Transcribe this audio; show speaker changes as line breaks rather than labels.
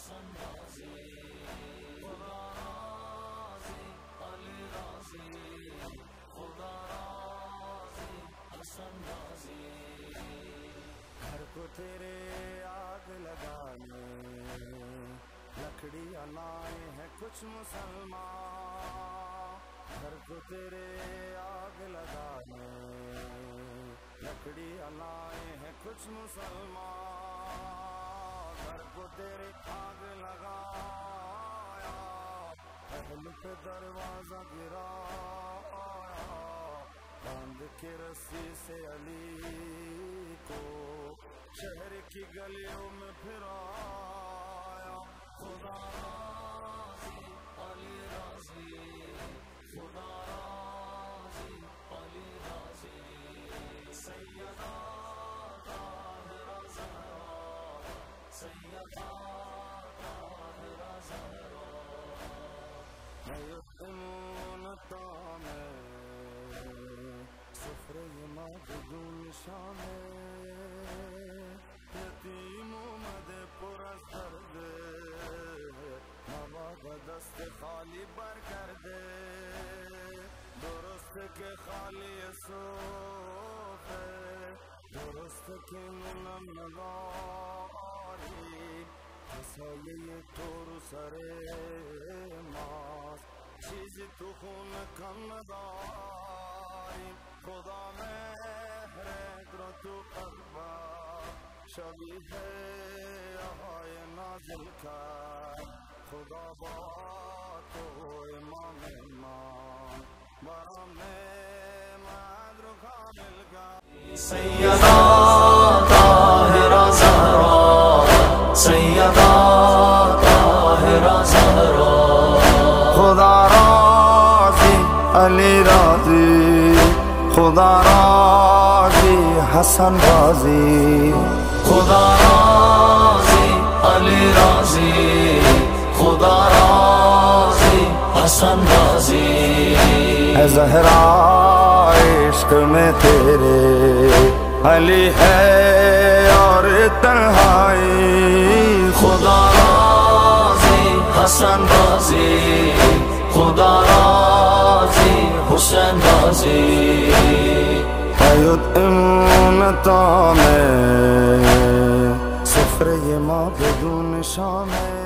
घर को तेरे आग लगाने लकड़ियाँ लाए हैं कुछ मुसलमान। घर को तेरे आग लगाने लकड़ियाँ लाए हैं कुछ मुसलमान। घर को तेरे आग लगाया, पहले पे दरवाजा गिराया, बांध के रस्सी से अली को शहर की गलियों में फिराया। खुदा राज़ी अली राज़ी, खुदा राज़ी अली राज़ी, सैयदा ताहिरा ज़हरा, सैयदा ताहिरा ज़हरा। मैं यकीन तामे सुफ्रे मखदूम शामे, यतीमों मदे पुरस कर दे, नवाज़ दस्त खाली बर कर दे। दुरुस्त के खाली सोफे, दुरुस्त के मुनम नगारी, हसाये ये तोरु सरे मास, चीज़ तू खून कम दारी। खुदा मेहरे करो तू अकबा, शबी है आए नाज़िल का। खुदा बात हो इमाम इमाम, बरा में मादरू कामिल का। सैयदा ताहिरा ज़हरा, सैयदा ताहिरा ज़हरा। खुदा राज़ी अली राज़ी, खुदा राज़ी हसन राज़ी, खुदा राज़ी अली राज़ी, खुदा राज़ी हसन राज़ी। है ज़हरा इश्क में तेरे अली है और तन्हाई। खुदा राज़ी हसन राज़ी, खुदा राज़ी हुसैन राज़ी। यतीमों तामे सुफ्रे मखदूम शामे।